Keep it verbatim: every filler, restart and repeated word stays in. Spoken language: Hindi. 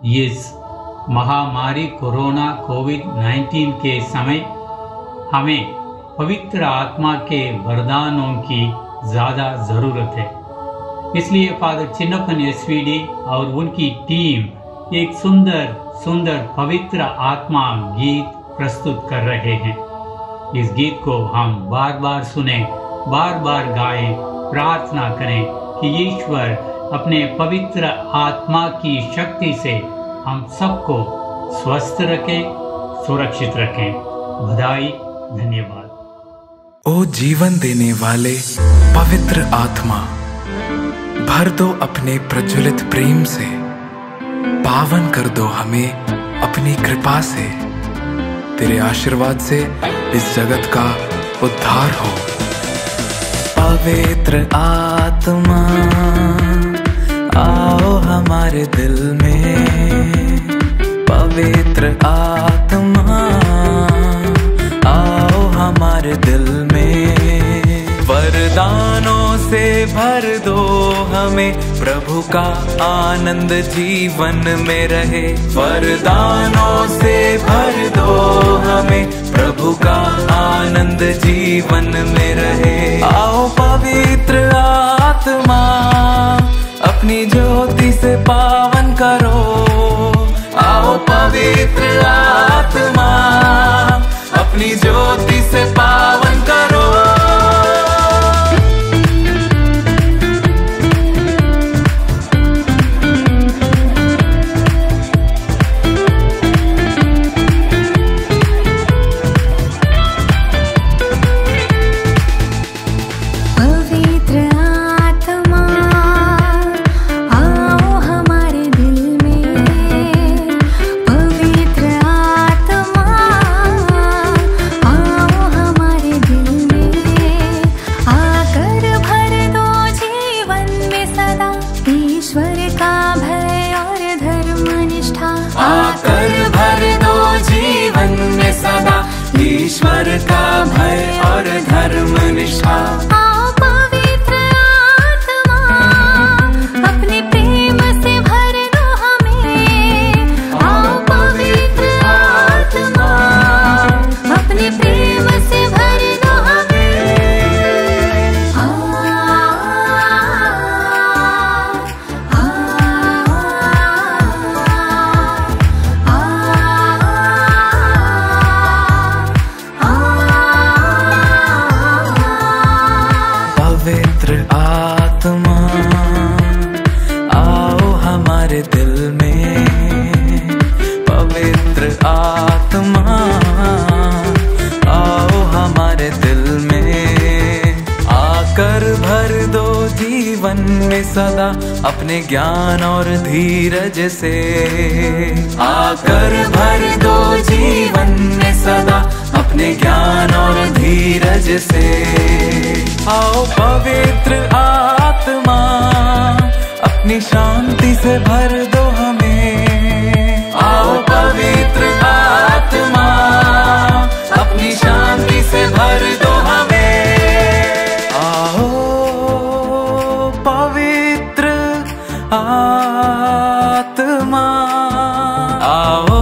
इस महामारी कोरोना कोविड नाइन्टीन के समय हमें पवित्र आत्मा के वरदानों की ज़्यादा ज़रूरत है। इसलिए फादर चिन्नप्पन एसवीडी और उनकी टीम एक सुंदर सुंदर पवित्र आत्मा गीत प्रस्तुत कर रहे हैं। इस गीत को हम बार बार सुने, बार बार गाएं, प्रार्थना करें कि ईश्वर अपने पवित्र आत्मा की शक्ति से हम सबको स्वस्थ रखें, सुरक्षित रखें। बधाई, धन्यवाद। ओ जीवन देने वाले पवित्र आत्मा, भर दो अपने प्रज्वलित प्रेम से, पावन कर दो हमें अपनी कृपा से। तेरे आशीर्वाद से इस जगत का उद्धार हो। पवित्र आत्मा आओ हमारे दिल में, पवित्र आत्मा आओ हमारे दिल में। वरदानों से भर दो हमें, प्रभु का आनंद जीवन में रहे। वरदानों से भर दो हमें, प्रभु का आनंद जीवन में रहे। आओ पवित्र आत्मा अपनी ज्योति से पावन करो। आओ पवित्र आत्मा अपनी ज्योति से पावन करो। ईश्वर का भय और धर्म निष्ठा। आओ पवित्र आत्मा अपने प्रेम से भर दो हमें। आओ पवित्र आत्मा अपने प्रेम से भर दो हमें। आ, आ, आ, पवित्र आत्मा आओ हमारे दिल में, पवित्र आत्मा आओ हमारे दिल में। आकर भर दो जीवन में सदा अपने ज्ञान और धीरज से। आकर भर दो जीवन में सदा अपने ज्ञान और धीरज से। आओ पवित्र आत्मा अपनी शांति से भर दो हमें। आओ पवित्र आत्मा अपनी शांति से भर दो हमें। आओ पवित्र आत्मा आओ